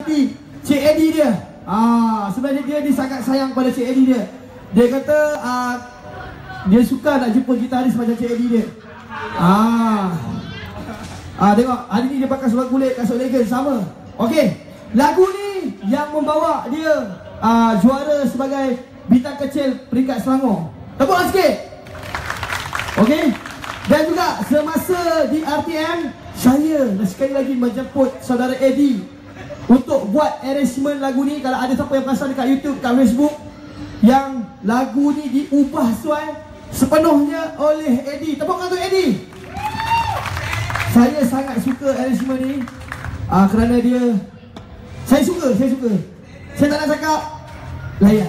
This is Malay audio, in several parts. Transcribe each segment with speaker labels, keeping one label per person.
Speaker 1: Cik Eddie dia. Sebenarnya dia sangat sayang pada Cik Eddie dia. Dia kata dia suka nak jumpa gitaris macam Cik Eddie dia. Tengok, hari ni dia pakai seluar kulit, kasut legend sama. Okey, lagu ni yang membawa dia juara sebagai bintang kecil peringkat Selangor. Tepuklah sikit. Okey. Dan juga semasa di RTM, saya sekali lagi menjemput saudara Eddie untuk buat arrangement lagu ni. Kalau ada siapa yang perasan dekat YouTube, kat Facebook, yang lagu ni diubah sepenuhnya oleh Eddie. Tepukkan untuk Eddie. Saya sangat suka arrangement ni kerana dia, saya suka. Saya tak nak cakap, layan.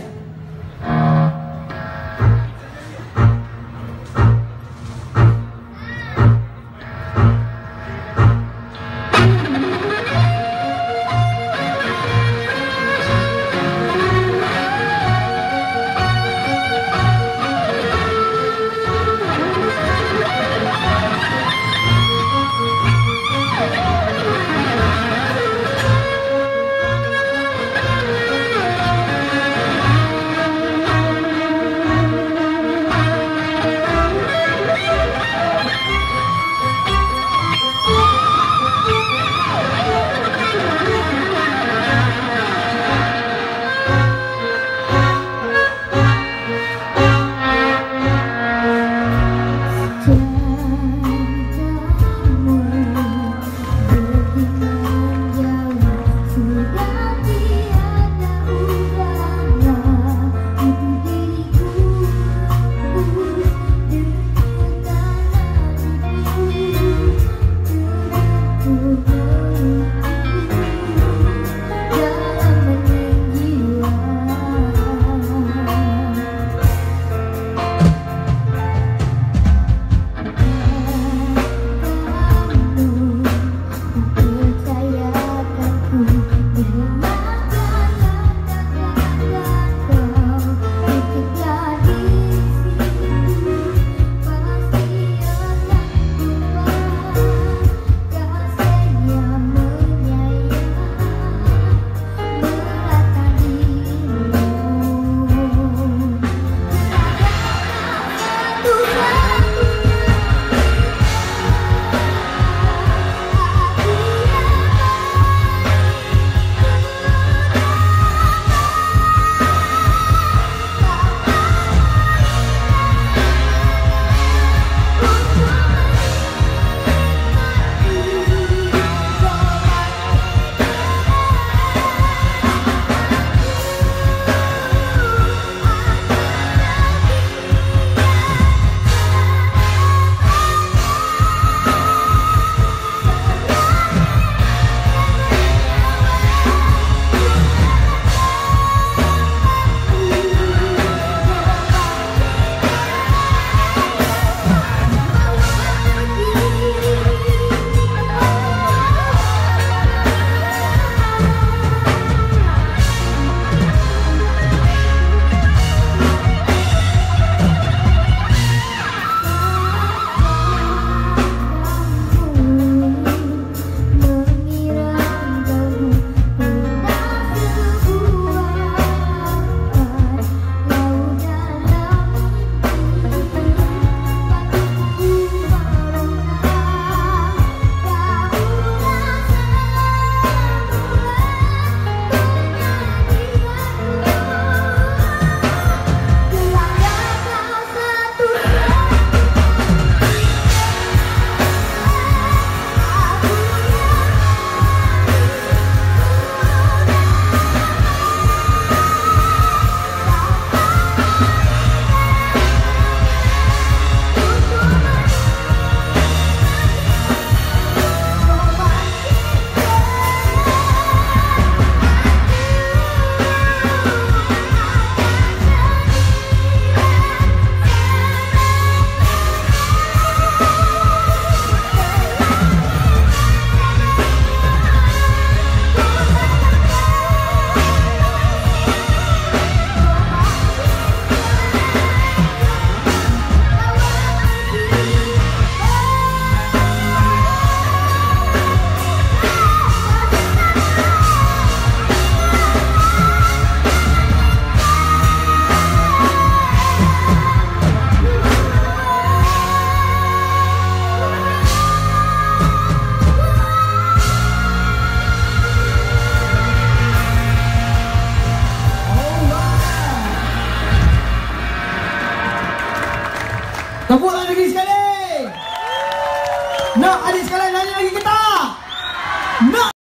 Speaker 1: Nak adik sekalian nyanyi lagi ke tak? Nak